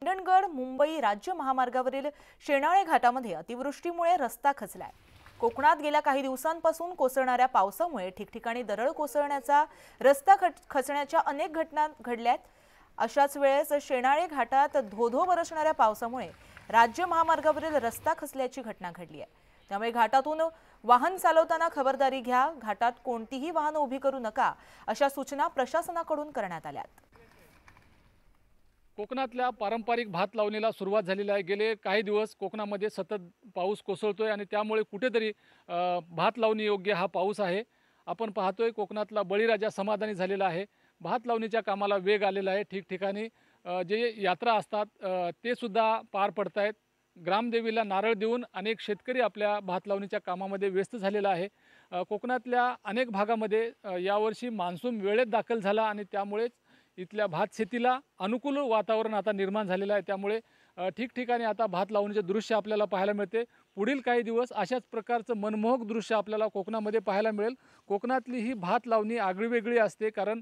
हिरणगड मुंबई राज्य महामार्गावरील शेणाळे घाटामध्ये अतिवृष्टीमुळे रस्ता खचलाय। कोकणात गेल्या काही दिवसांपासून कोसळणाऱ्या पावसामुळे ठिकठिकाणी दरड कोसळण्याचा, रस्ता खचण्याच्या अनेक घटना घडल्यात। अशाच वेळेस शेणाळे घाटात धोधो बरसणाऱ्या पावसामुळे राज्य महामार्गावरील रस्ता खचल्याची घटना घडली आहे। त्यामुळे घाटातून वाहन चालवताना खबरदारी घ्या, घाटात कोणतीही वाहने उभी करू नका, अशा सूचना प्रशासनाकडून करण्यात आल्यात। कोकणातल्या पारंपरिक भात लावणीला सुरुवात झालेली आहे। गेले काही दिवस कोकणामध्ये सतत पाऊस कोसळतोय आणि त्यामुळे कुठेतरी भात लावणी योग्य हा पाऊस आहे। आपण पाहतोय कोकणातला बळीराजा समाधानी झालेला आहे। भात लावणीच्या कामाला वेग आलेला आहे। ठिकठिकाणी जे यात्रा असतात ते सुद्धा पार पडतायत। ग्रामदेवीला नारळ देऊन अनेक शेतकरी आपल्या भात लावणीच्या कामामध्ये व्यस्त झालेला आहे। कोकणातल्या अनेक भागामध्ये यावर्षी मान्सून वेळेत दाखल झाला आणि त्यामुळेच इथल्या भात शेतीला अनुकूल वातावरण आता निर्माण झालेलं आहे। त्यामुळे ठिकठिकाणी आता भात लावणीचे दृश्य आपल्याला पाहायला मिळते। पुढील काही दिवस अशाच प्रकारचं मनमोहक दृश्य आपल्याला कोकणामध्ये पाहायला मिळेल। कोकणातली ही भात लावणी आगळीवेगळी असते, कारण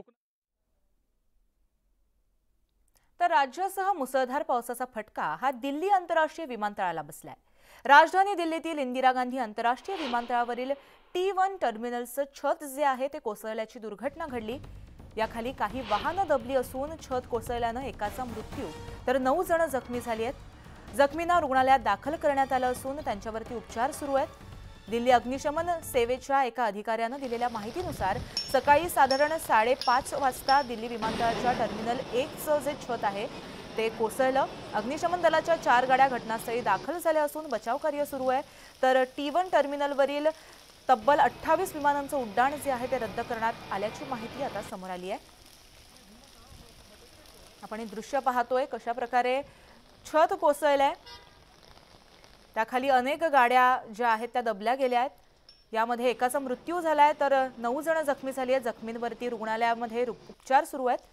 तर राज्यासह मुसळधार पावसाचा फटका हा दिल्ली आंतरराष्ट्रीय विमानतळाला बसलाय। राजधानी दिल्लीतील इंदिरा गांधी आंतरराष्ट्रीय विमानतळावरील T1 टर्मिनलचं छत जे आहे ते कोसळल्याची दुर्घटना घडली। याखाली काही वाहनं दबली असून छत कोसळल्याने एकाचा मृत्यू तर 9 जण जखमी झाली आहेत। जखमींना रुग्णालयात दाखल करण्यात आलं असून त्यांच्यावरती उपचार सुरू आहेत। दिल्ली अग्निशमन सेवेच्या एका अधिकाऱ्याने दिलेल्या माहितीनुसार सकाळी साधारण 5:30 वाजता दिल्ली विमानतळाच्या टर्मिनल 1चं जे छत आहे ते कोसळलं। अग्निशमन दलाच्या 4 गाड्या घटनास्थळी दाखल झाल्या असून बचाव कार्य सुरू आहे। तर T1 टर्मिनलवरील तब्बल 28 विमानांचं उड्डाण जे आहे ते रद्द करण्यात आल्याची माहिती आता समोर आली आहे। आपण हे दृश्य पाहतोय कशा प्रकारे छत कोसळलंय। त्याखाली अनेक गाड्या ज्या आहेत त्या दबल्या गेल्या आहेत। यामध्ये एकाचा मृत्यू झालाय तर 9 जण जखमी झाली आहेत। जखमींवरती रुग्णालयामध्ये उपचार सुरू आहेत।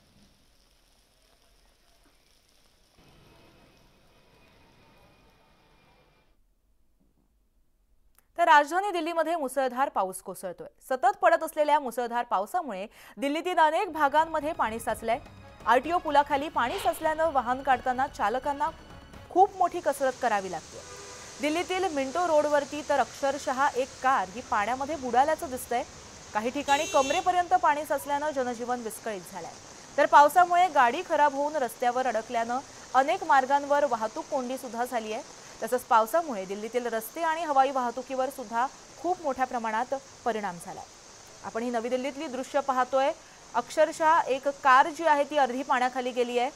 तर राजधानी दिल्लीमध्ये मुसळधार पाऊस कोसळतोय। सतत पडत असलेल्या मुसळधार पावसामुळे दिल्लीतील अनेक भागांमध्ये पाणी साचलंय। RTO पुलाखाली पाणी साचल्याने वाहन काढताना चालकांना खूप मोठी कसरत करावी लागते। दिल्लीतील मिंटो रोडवरती तर अक्षरशः एक कार ही पाण्यामध्ये बुडाल्याचं दिसतंय। काही ठिकाणी कमरेपर्यंत पाणी साचल्याने जनजीवन विस्कळीत झालंय। तर पावसामुळे गाडी खराब होऊन रस्त्यावर अडकल्याने अनेक मार्गांवर वाहतूक कोंडी सुद्धा झाली आहे। तसंच पावसामुळे दिल्लीतील रस्ते आणि हवाई वाहतुकीवर सुद्धा खूप मोठ्या प्रमाणात परिणाम झालाय। आपण ही नवी दिल्लीतली दृश्य पाहतोय। अक्षरशः एक कार जी आहे ती अर्धी पाण्याखाली गेली आहे।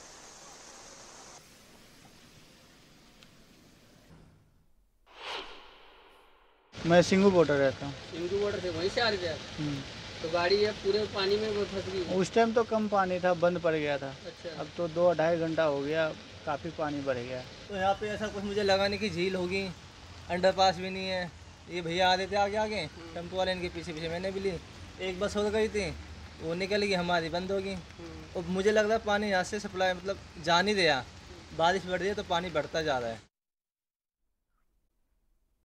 मैं सिंगू बॉर्डर रहता हूँ। सिंगू बॉर्डर से वहीं से आ रही थी आप? तो गाड़ी ये पूरे पानी में फंस गई? उस टाइम तो कम पानी था, बंद पड़ गया था। अच्छा। अब तो 2-2.5 घंटा हो गया, काफ़ी पानी बढ़ गया। तो यहाँ पे ऐसा कुछ मुझे लगा नहीं कि झील होगी, अंडरपास भी नहीं है। ये भैया आ रहे थे आगे आगे, टेम्पो वाले इनके पीछे पीछे मैंने भी ली। एक बस हो गई थी, वो निकल गई, हमारी बंद होगी। और मुझे लग रहा है पानी यहाँ से सप्लाई मतलब जा नहीं दिया, बारिश बढ़ रही है तो पानी बढ़ता जा रहा है।